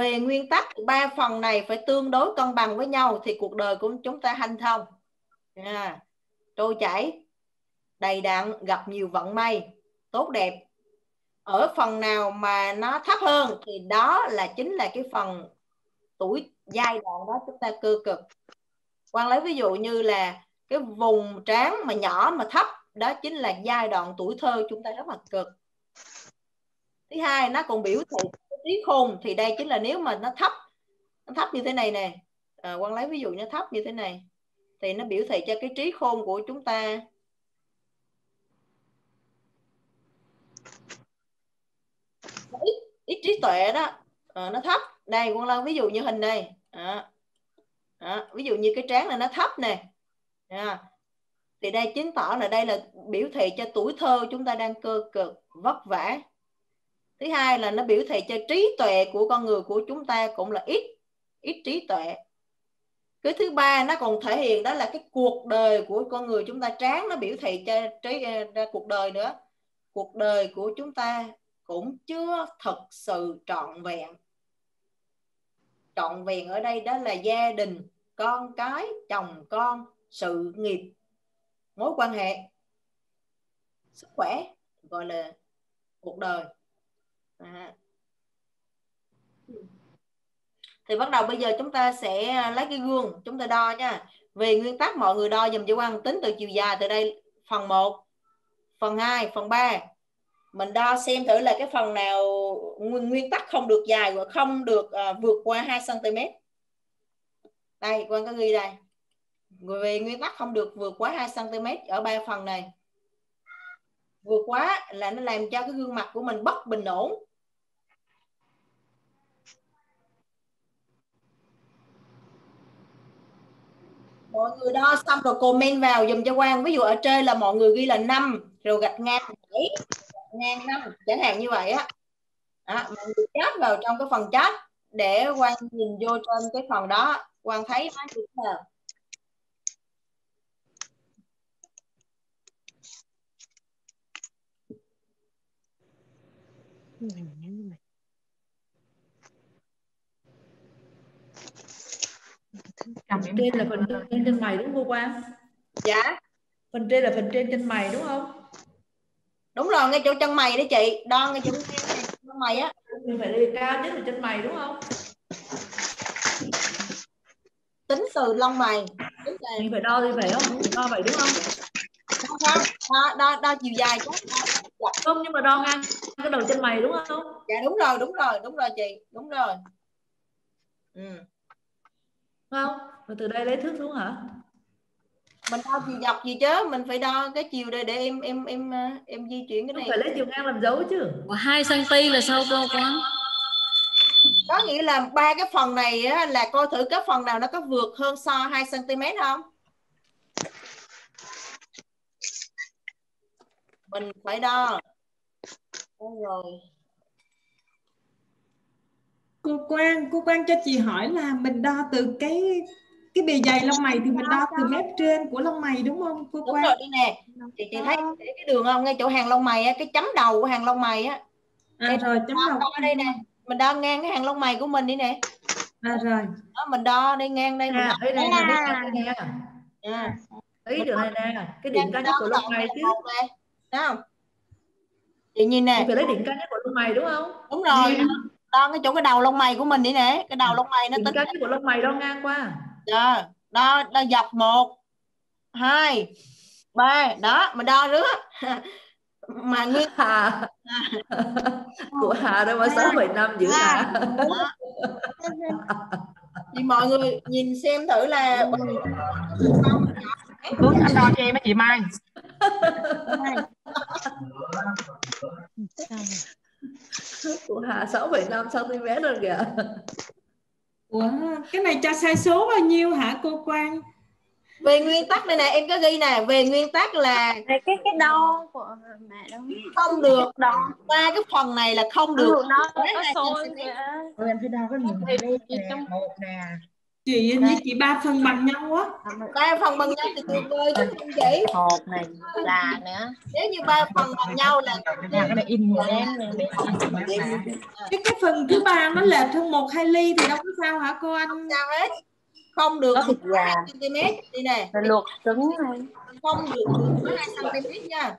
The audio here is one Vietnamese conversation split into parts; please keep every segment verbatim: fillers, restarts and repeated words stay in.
về nguyên tắc ba phần này phải tương đối cân bằng với nhau thì cuộc đời của chúng ta hanh thông, à, trôi chảy, đầy đặn, gặp nhiều vận may, tốt đẹp. Ở phần nào mà nó thấp hơn thì đó là chính là cái phần tuổi giai đoạn đó chúng ta cơ cực. Quang lấy ví dụ như là cái vùng trán mà nhỏ mà thấp, đó chính là giai đoạn tuổi thơ chúng ta rất là cực. Thứ hai, nó còn biểu thị trí khôn, thì đây chính là nếu mà nó thấp, nó thấp như thế này nè, à, Quang lấy ví dụ nó thấp như thế này thì nó biểu thị cho cái trí khôn của chúng ta ít, ít trí tuệ đó, à, nó thấp. Đây Quang lấy ví dụ như hình này, à, à, ví dụ như cái trán này nó thấp nè, à, thì đây chứng tỏ là đây là biểu thị cho tuổi thơ chúng ta đang cơ cực, vất vả. Thứ hai là nó biểu thị cho trí tuệ của con người của chúng ta cũng là ít, ít trí tuệ. Cái thứ ba nó còn thể hiện đó là cái cuộc đời của con người chúng ta, tráng nó biểu thị cho trí ra cuộc đời nữa. Cuộc đời của chúng ta cũng chưa thật sự trọn vẹn. Trọn vẹn ở đây đó là gia đình, con cái, chồng con, sự nghiệp, mối quan hệ, sức khỏe, gọi là cuộc đời. À. Thì bắt đầu bây giờ chúng ta sẽ lấy cái gương chúng ta đo nha. Về nguyên tắc mọi người đo dùm cho Quang, tính từ chiều dài từ đây phần một, phần hai, phần ba. Mình đo xem thử là cái phần nào nguyên, nguyên tắc không được dài và không được uh, vượt qua hai xăng ti mét. Đây Quang có ghi đây. Về nguyên tắc không được vượt quá hai xăng ti mét ở ba phần này. Vượt quá là nó làm cho cái gương mặt của mình bất bình ổn. Mọi người đo xong rồi comment vào dùm cho Quang. Ví dụ ở trên là mọi người ghi là năm, rồi gạch ngang bảy, gạch ngang năm, chẳng hạn như vậy á. Đó, mọi người chat vào trong cái phần chat để Quang nhìn vô trên cái phần đó, Quang thấy nó như thế nào. Phần trên là phần trên chân mày đúng không Quang? Dạ. Phần trên là phần trên chân mày đúng không? Đúng rồi, ngay chỗ chân mày đấy chị, đo ngay chỗ chân mày á. Mình phải lên cao nhất là chân mày đúng không? Tính từ lông mày. Mình phải đo thì phải không? Đo vậy đúng không? Không không, đo, đo, đo chiều dài chứ. Không, nhưng mà đo ngang cái đầu chân mày đúng không? Dạ đúng rồi, đúng rồi, đúng rồi chị, đúng rồi. Ừ. Không? Rồi từ đây lấy thước xuống hả? Mình đo chiều dọc gì chứ, mình phải đo cái chiều đây để em em em em di chuyển cái này. Không phải lấy chiều ngang làm dấu chứ. hai xăng ti mét là sao cô Quang? Có nghĩa là ba cái phần này á, là coi thử cái phần nào nó có vượt hơn so hai xăng ti mét không? Mình phải đo. Rồi. Cô Quang, cô Quang cho chị hỏi là mình đo từ cái cái bề dày lông mày thì mình đo từ mép trên của lông mày đúng không cô Đúng Quang? rồi, đây nè. Chị, chị thấy cái đường không, ngay chỗ hàng lông mày á, cái chấm đầu của hàng lông mày á. À đây, rồi, chấm đầu đo đây nè. Mình đo ngang cái hàng lông mày của mình đi nè. À rồi. Đó, mình đo đây ngang đây, mình à, đo. đây này, này, đây nè. À. Thấy đường này nè, cái đỉnh cao nhất của lông mày chứ. Thấy không? Chị nhìn nè. Mình phải lấy đỉnh cao nhất của lông mày đúng không? Đúng rồi. Đo cái chỗ cái đầu lông mày của mình đi nè, cái đầu lông mày nó đỉnh tính. cao nhất của lông mày đo ngang qua. Rồi, đo đo dọc một, hai, ba, đó, mình đo rứa. Mà nguyên Hà. Của Hà đâu mà sáu phẩy năm dữ Hà. Thì mọi người nhìn xem thử là Cô anh đo cho em á chị Mai. Của Hà sáu phẩy năm xăng ti mét rồi kìa. Ủa, cái này cho sai số bao nhiêu hả cô Quang? Về nguyên tắc đây nè, em có ghi nè, về nguyên tắc là cái cái đo của mẹ đâu không được đo ba cái phần này là không được. Ừ, nó có xôi kìa. Ừ, em phải đo cái một nè, một nè. Chị với chị ba phần bằng nhau á. Ba phần bằng nhau thì tuyệt vời chứ không chị? Hột này là nữa. Nếu như ba phần bằng nhau là Nhà cái này in màu đen này. Cái cái phần thứ ba nó lệch hơn một hai ly thì đâu có sao hả cô anh? sao hết, không được Có thịt gà. hai xăng ti mét đi nè, Rồi luộc trứng này. không được vượt hai xăng ti mét nha.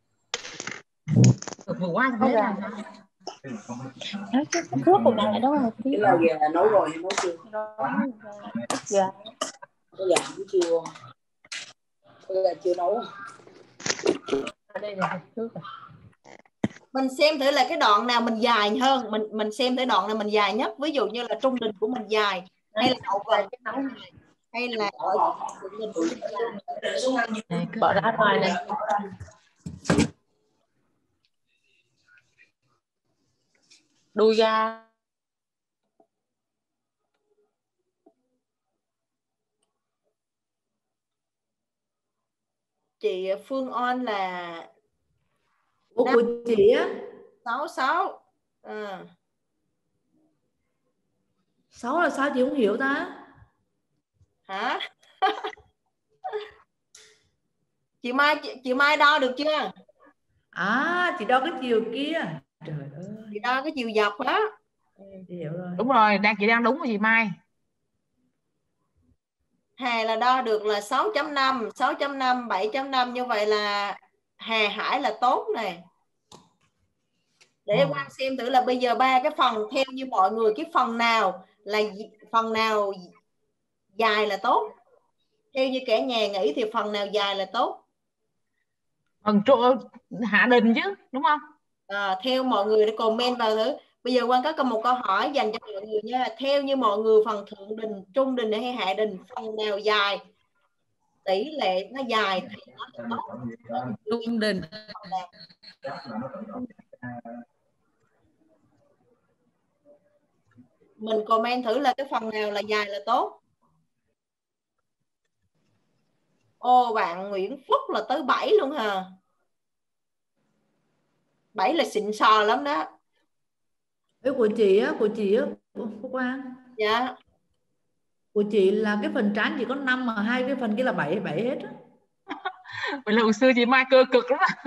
Vừa qua thế là nói chứ thuốc của mẹ đâu rồi tí. Cái là gà nấu rồi hay nấu chưa? Gà. Cái gà cũng chưa. Cái gà chưa nấu. Ở đây là thuốc rồi. Mình xem thử là cái đoạn nào mình dài hơn, mình mình xem thử đoạn nào mình dài nhất, ví dụ như là trung đình của mình dài hay là hậu gần hay là ở trung đình của mình dài. Bỏ ra ngoài này. Đùi gà. Chị Phương On là Ủa của chị á sáu sáu. À. sáu là sao chị không hiểu ta? Hả? chị Mai chị, chị Mai đo được chưa? À chị đo cái chiều kia. Trời ơi. Chị đo cái chiều dọc đó. Chị hiểu rồi. Đúng rồi, đang chị đang đúng rồi chị Mai. Hà là đo được là sáu chấm năm, sáu chấm năm, bảy chấm năm, như vậy là Hà Hải là tốt này. Để quan xem thử là bây giờ ba cái phần theo như mọi người, cái phần nào là phần nào dài là tốt. Theo như cả nhà nghĩ thì phần nào dài là tốt? Phần trụ Hạ Đình chứ, đúng không? À, theo mọi người để comment vào thử. Bây giờ Quang có một câu hỏi dành cho mọi người nha. Theo như mọi người, phần thượng đình, trung đình hay hạ đình, phần nào dài, tỷ lệ nó dài thì nó là tốt? Trung đình. Mình comment thử là cái phần nào là dài là tốt. Ô, bạn Nguyễn Phúc là tới bảy luôn hả? bảy là xịn sò lắm đó. Cái của chị á, của chị á, của Quang. Dạ. Của chị là cái phần trán chỉ có năm mà hai cái phần kia là bảy bảy hết á. Vậy là hồi xưa chị Mai cơ cực lắm á.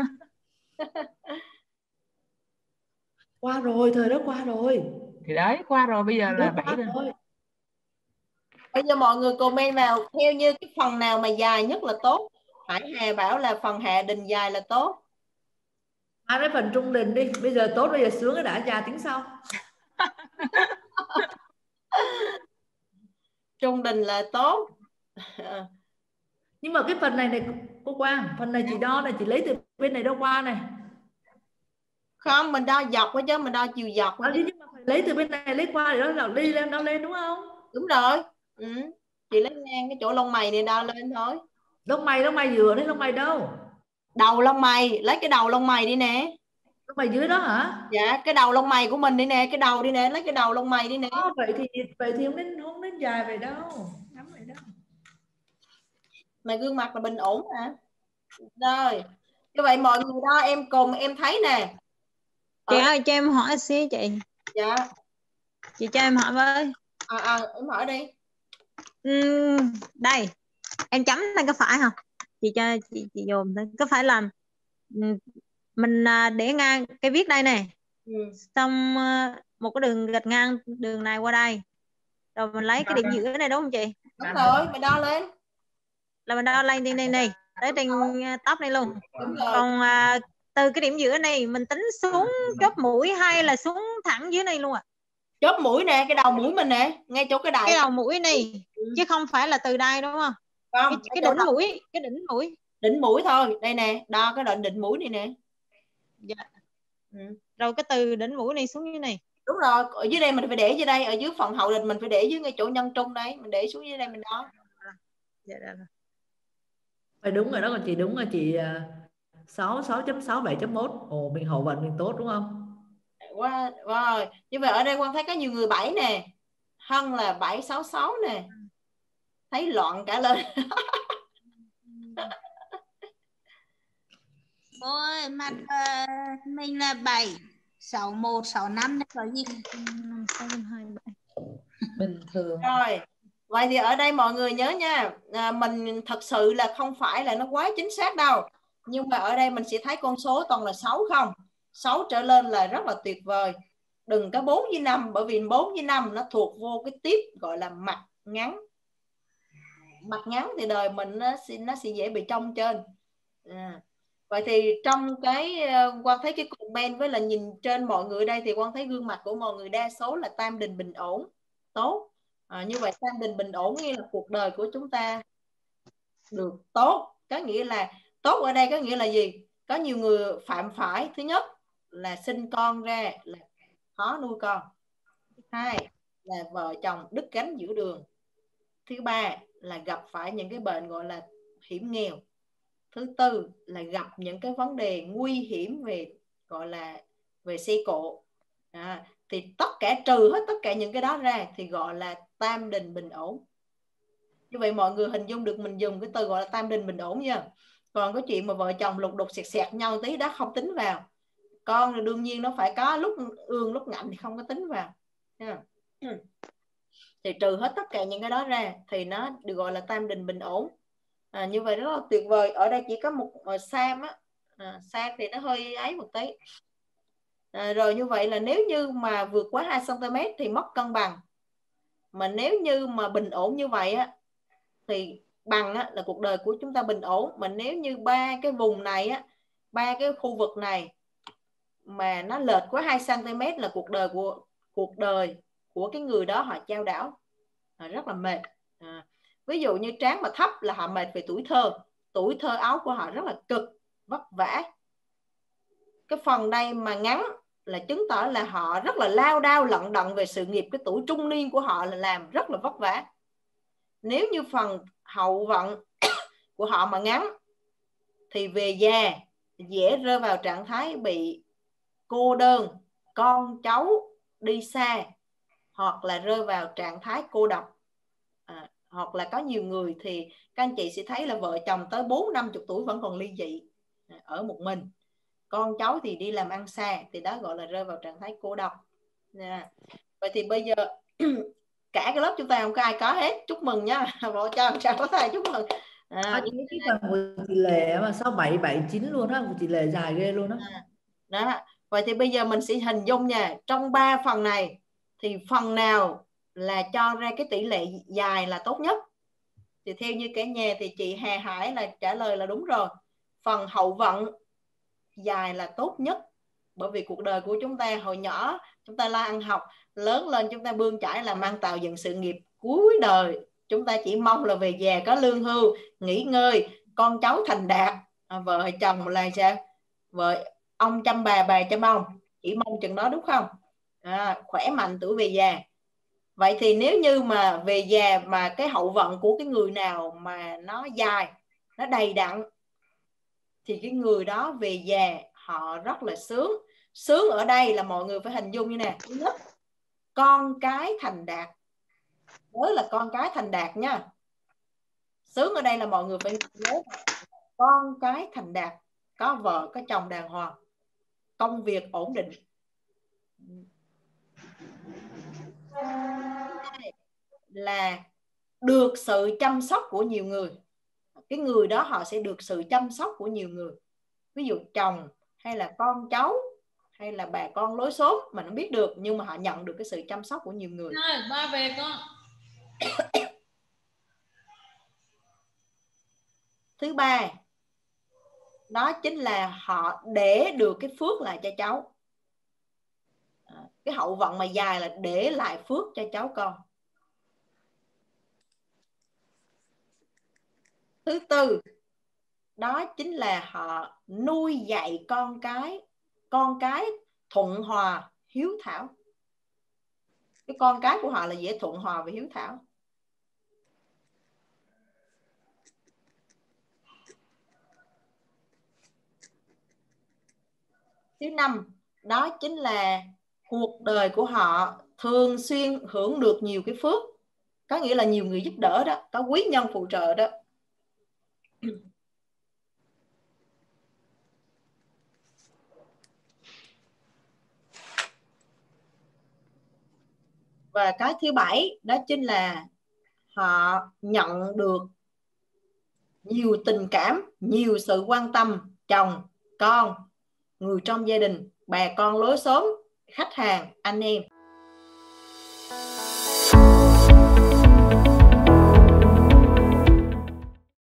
Qua rồi, thời đó qua rồi. Thì đấy, qua rồi, bây giờ là Qua bảy rồi. rồi. Bây giờ mọi người comment vào theo như cái phần nào mà dài nhất là tốt. Hải Hà bảo là phần hạ đình dài là tốt. Hai cái phần trung đình đi. Bây giờ tốt, bây giờ sướng cái đã, già tính sau. Trung đình là tốt. Nhưng mà cái phần này này cô Quang, phần này chị đo này, chị lấy từ bên này đâu qua này. Không, mình đo dọc quá chứ, mình đo chiều dọc quá chứ. Nhưng mà phải lấy từ bên này lấy qua để đó là đi lên đo lên đúng không? Đúng rồi. Ừ. Chị lấy ngang cái chỗ lông mày này đo lên thôi. Lông mày, lông mày vừa đấy, lông mày đâu? Đầu lông mày, lấy cái đầu lông mày đi nè. Lông mày dưới đó hả? Dạ, cái đầu lông mày của mình đi nè, cái đầu đi nè, lấy cái đầu lông mày đi nè. À, vậy thì vậy thì không đến không đến dài vậy đâu. Ngắm vậy đâu. Mày gương mặt là bình ổn hả? Rồi. Như vậy mọi người đo em cùng em thấy nè. Chị ơi cho em hỏi xíu chị. Dạ. Chị cho em hỏi với. À, à, em hỏi đi. Uhm, đây em chấm lên có phải không? Chị cho chị chị dùm thôi. Có phải là mình để ngang cái viết đây nè. Ừ. Xong một cái đường gạch ngang đường này qua đây. Rồi mình lấy cái điểm giữa này đúng không chị? Đúng rồi, mày đo lên. Là mình đo lên đi này này, tới trên tóc này luôn. Đúng rồi. Còn à, từ cái điểm giữa này mình tính xuống chóp mũi hay là xuống thẳng dưới này luôn à? Chóp mũi nè, cái đầu mũi mình nè, ngay chỗ cái đại. Cái đầu mũi này, ừ. Chứ không phải là từ đây đúng không? Không, cái, cái đỉnh đầu... mũi, cái đỉnh mũi. Đỉnh mũi thôi, đây nè, đo cái đoạn đỉnh mũi này nè. Dạ. Ừ. Rồi cái từ đỉnh mũi này xuống dưới này. Đúng rồi, ở dưới đây mình phải để dưới đây, ở dưới phần hậu đình mình phải để dưới ngay chỗ nhân trung đây, mình để xuống dưới đây mình đo. Dạ rồi. Phải đúng rồi đó, còn chị đúng rồi chị sáu, sáu chấm sáu, bảy chấm một. Ồ, mình hậu vận mình tốt đúng không? Wow, wow. Như vậy ở đây Quang thấy có nhiều người bảy nè. Hân là bảy sáu sáu nè. Thấy loạn cả lên. Cô ơi, mặt uh, mình là bảy sáu một sáu năm này có gì? Bình thường. Rồi, Vậy thì ở đây mọi người nhớ nha, à, mình thật sự là không phải là nó quá chính xác đâu, nhưng mà ở đây mình sẽ thấy con số toàn là sáu không, sáu trở lên là rất là tuyệt vời. Đừng có bốn với năm, bởi vì bốn với năm nó thuộc vô cái tiếp gọi là mặt ngắn. Mặt ngắn thì đời mình nó sẽ, nó sẽ dễ bị trông trên. À. Vậy thì trong cái Quang thấy cái comment với là nhìn trên mọi người đây thì Quang thấy gương mặt của mọi người đa số là tam đình bình ổn, tốt. À, như vậy tam đình bình ổn nghĩa là cuộc đời của chúng ta được tốt. Có nghĩa là tốt ở đây có nghĩa là gì? Có nhiều người phạm phải, thứ nhất là sinh con ra là khó nuôi con, hai là vợ chồng đứt gánh giữa đường, thứ ba là gặp phải những cái bệnh gọi là hiểm nghèo, thứ tư là gặp những cái vấn đề nguy hiểm về gọi là về xe cộ. À, thì tất cả trừ hết tất cả những cái đó ra thì gọi là tam đình bình ổn. Như vậy mọi người hình dung được mình dùng cái từ gọi là tam đình bình ổn nha. Còn cái chuyện mà vợ chồng lục đục xẹt xẹt nhau tí đó không tính vào. Con thì đương nhiên nó phải có lúc ương lúc ngạnh thì không có tính vào nha. Thì trừ hết tất cả những cái đó ra thì nó được gọi là tam đình bình ổn. À, như vậy rất là tuyệt vời. Ở đây chỉ có một uh, Sam á, à, Sam thì nó hơi ấy một tí. À, rồi như vậy là nếu như mà vượt quá hai xăng ti mét thì mất cân bằng. Mà nếu như mà bình ổn như vậy á thì bằng á, là cuộc đời của chúng ta bình ổn. Mà nếu như ba cái vùng này á, ba cái khu vực này mà nó lệch quá hai xăng ti mét là cuộc đời của cuộc đời của cái người đó họ chao đảo, à, rất là mệt. À, ví dụ như trán mà thấp là họ mệt về tuổi thơ, tuổi thơ ấu của họ rất là cực vất vả. Cái phần đây mà ngắn là chứng tỏ là họ rất là lao đao lận đận về sự nghiệp, cái tuổi trung niên của họ là làm rất là vất vả. Nếu như phần hậu vận của họ mà ngắn thì về già dễ rơi vào trạng thái bị cô đơn, con cháu đi xa, hoặc là rơi vào trạng thái cô độc. À, hoặc là có nhiều người thì các anh chị sẽ thấy là vợ chồng tới bốn năm mươi tuổi vẫn còn ly dị, ở một mình, con cháu thì đi làm ăn xa, thì đó gọi là rơi vào trạng thái cô độc. À, vậy thì bây giờ cả cái lớp chúng ta không có ai có hết, chúc mừng nha, vợ chồng sao có thầy chúc mừng. À, à, cái phần của chị Lệ mà sao bảy bảy chín luôn á, của chị Lệ dài ghê luôn á. À, đó. Vậy thì bây giờ mình sẽ hình dung nha, trong ba phần này thì phần nào là cho ra cái tỷ lệ dài là tốt nhất. Thì theo như cả nhà thì chị Hà Hải là trả lời là đúng rồi. Phần hậu vận dài là tốt nhất, bởi vì cuộc đời của chúng ta hồi nhỏ chúng ta lo ăn học, lớn lên chúng ta bươn chải làm ăn tạo dựng sự nghiệp, cuối đời chúng ta chỉ mong là về già có lương hưu, nghỉ ngơi, con cháu thành đạt, à, vợ chồng là sao, vợ ông chăm bà bà chăm ông, chỉ mong chừng đó đúng không? À, khỏe mạnh tuổi về già. Vậy thì nếu như mà về già mà cái hậu vận của cái người nào mà nó dài, nó đầy đặn, thì cái người đó về già họ rất là sướng. Sướng ở đây là mọi người phải hình dung như nè. Thứ nhất, con cái thành đạt. Đó là con cái thành đạt nha. Sướng ở đây là mọi người phải nhớ con cái thành đạt, có vợ có chồng đàng hoàng, công việc ổn định. Là được sự chăm sóc của nhiều người. Cái người đó họ sẽ được sự chăm sóc của nhiều người. Ví dụ chồng hay là con cháu hay là bà con lối xóm mình không biết được, nhưng mà họ nhận được cái sự chăm sóc của nhiều người. Rồi, ba về con. Thứ ba, đó chính là họ để được cái phước lại cho cháu. Cái hậu vận mà dài là để lại phước cho cháu con. Thứ tư, đó chính là họ nuôi dạy con cái, con cái thuận hòa, hiếu thảo. Cái con cái của họ là dễ thuận hòa và hiếu thảo. Thứ năm, đó chính là cuộc đời của họ thường xuyên hưởng được nhiều cái phước. Có nghĩa là nhiều người giúp đỡ đó, có quý nhân phù trợ đó. Và cái thứ bảy, đó chính là họ nhận được nhiều tình cảm, nhiều sự quan tâm, chồng, con, người trong gia đình, bà con lối xóm, khách hàng, anh em.